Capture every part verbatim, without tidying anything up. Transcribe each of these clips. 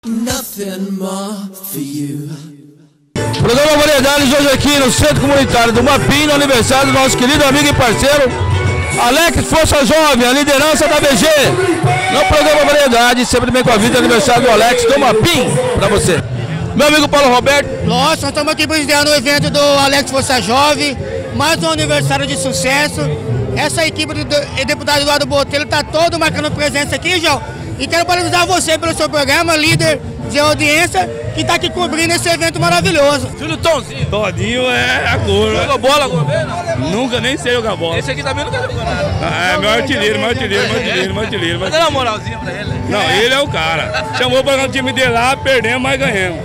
Nothing more for you. Programa Variedades hoje aqui no Centro Comunitário do Mapim, no aniversário do nosso querido amigo e parceiro Alex Força Jovem, a liderança da B G. No programa Variedades, sempre bem com a vida, aniversário do Alex do Mapim, pra você. Meu amigo Paulo Roberto. Nós nós estamos aqui presidindo o evento do Alex Força Jovem, mais um aniversário de sucesso. Essa equipe do deputado Eduardo Botelho está todo marcando presença aqui, João. E quero parabenizar você pelo seu programa, líder de audiência, que está aqui cobrindo esse evento maravilhoso. Filho Tonzinho. Todinho é a cor. Jogou bola alguma vez? Não? Nunca, nem sei jogar bola. Esse aqui também nunca jogou nada. Ah, é meu artilheiro, meu artilheiro, meu artilheiro, meu artilheiro. Mas dá uma moralzinha pra ele. Não, ele é o cara. Chamou para o time dele lá, perdemos, mas ganhamos.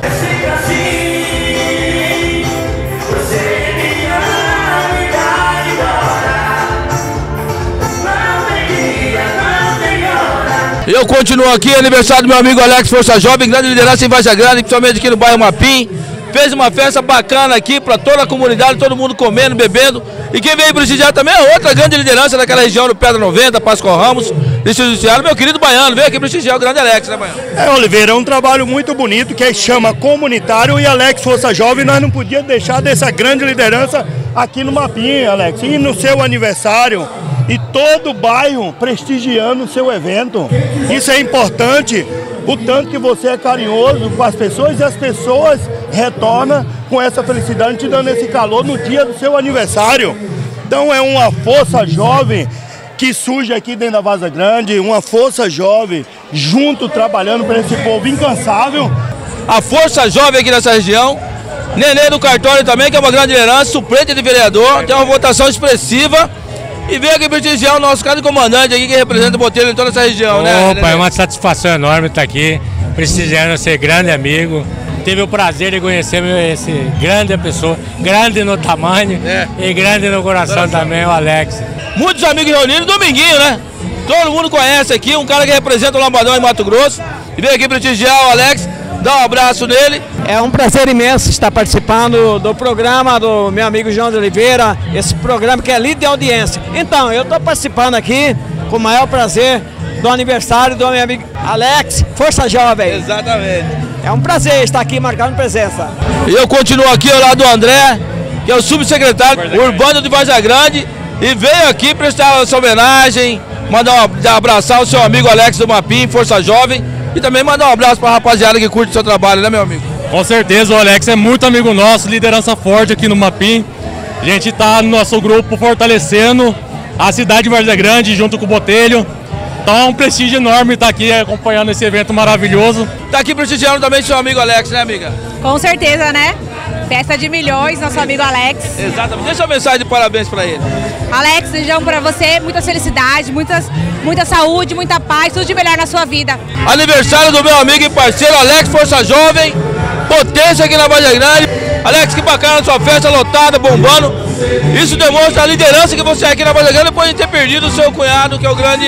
Eu continuo aqui, aniversário do meu amigo Alex Força Jovem, grande liderança em Várzea Grande, principalmente aqui no bairro Mapim. Fez uma festa bacana aqui para toda a comunidade, todo mundo comendo, bebendo. E quem veio prestigiar também é outra grande liderança daquela região do Pedra noventa, Pascoal Ramos, Distrito Judiciário, meu querido Baiano, veio aqui prestigiar o grande Alex, né, Baiano? É, Oliveira, é um trabalho muito bonito que chama Comunitário e Alex Força Jovem. Nós não podíamos deixar dessa grande liderança aqui no Mapim, Alex, e no seu aniversário. E todo o bairro prestigiando o seu evento. Isso é importante, o tanto que você é carinhoso com as pessoas e as pessoas retornam com essa felicidade, te dando esse calor no dia do seu aniversário. Então é uma força jovem que surge aqui dentro da Várzea Grande, uma força jovem junto trabalhando para esse povo incansável. A força jovem aqui nessa região, Nenê do Cartório também, que é uma grande liderança, suplente de vereador, tem uma votação expressiva. E veio aqui prestigiar o nosso cara comandante aqui que representa o Botelho em toda essa região, né? Opa, é uma satisfação enorme estar aqui, prestigiando esse grande amigo. Tive o prazer de conhecer esse grande pessoa, grande no tamanho é. e grande no coração, coração também, o Alex. Muitos amigos reunidos, dominguinho, né? Todo mundo conhece aqui, um cara que representa o Lambadão em Mato Grosso. E veio aqui prestigiar o Alex, dar um abraço nele. É um prazer imenso estar participando do programa do meu amigo João de Oliveira, esse programa que é líder de audiência. Então, eu estou participando aqui com o maior prazer do aniversário do meu amigo Alex Força Jovem. Exatamente. É um prazer estar aqui marcando presença. E eu continuo aqui ao lado do André, que é o subsecretário urbano de Várzea Grande, e veio aqui prestar essa homenagem, mandar um, abraçar o seu amigo Alex do Mapim, Força Jovem, e também mandar um abraço para a rapaziada que curte o seu trabalho, né, meu amigo? Com certeza, o Alex é muito amigo nosso, liderança forte aqui no Mapim. A gente está no nosso grupo fortalecendo a cidade de Várzea Grande junto com o Botelho. Então é um prestígio enorme estar aqui acompanhando esse evento maravilhoso. Está aqui prestigiando também seu amigo Alex, né, amiga? Com certeza, né? Festa de milhões, nosso amigo Alex. Exatamente. Deixa uma mensagem de parabéns para ele. Alex, desejamos para você muita felicidade, muitas, muita saúde, muita paz, tudo de melhor na sua vida. Aniversário do meu amigo e parceiro Alex Força Jovem, potência aqui na Várzea Grande. Alex, que bacana a sua festa lotada, bombando. Isso demonstra a liderança que você é aqui na Várzea Grande depois de ter perdido o seu cunhado, que é o grande...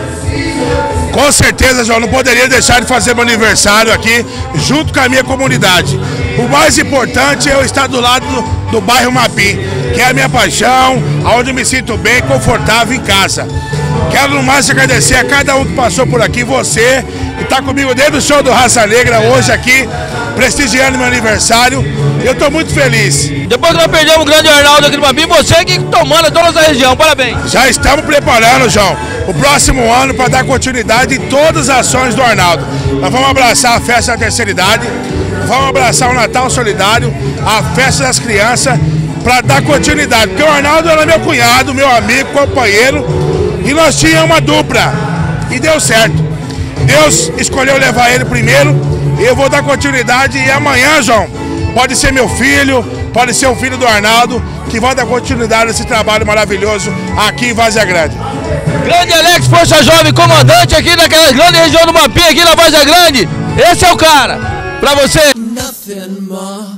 Com certeza, João, não poderia deixar de fazer meu aniversário aqui junto com a minha comunidade. O mais importante é eu estar do lado do, do bairro Mapim, que é a minha paixão, onde eu me sinto bem, confortável em casa. Quero no mais agradecer a cada um que passou por aqui, você que está comigo desde o show do Raça Negra, hoje aqui, prestigiando meu aniversário. Eu estou muito feliz. Depois que nós perdemos o grande Arnaldo aqui no Mapim, você que tomando toda essa região, parabéns. Já estamos preparando, João, o próximo ano para dar continuidade em todas as ações do Arnaldo. Nós vamos abraçar a festa da terceira idade, vamos abraçar o Natal Solidário, a festa das crianças, para dar continuidade. Porque o Arnaldo era meu cunhado, meu amigo, companheiro, e nós tínhamos uma dupla, e deu certo. Deus escolheu levar ele primeiro, e eu vou dar continuidade, e amanhã, João, pode ser meu filho, pode ser o filho do Arnaldo, que vai dar continuidade a esse trabalho maravilhoso aqui em Várzea Grande. Grande Alex Força Jovem, comandante aqui daquela grande região do Mapim, aqui na Várzea Grande. Esse é o cara, pra você. Nothing more.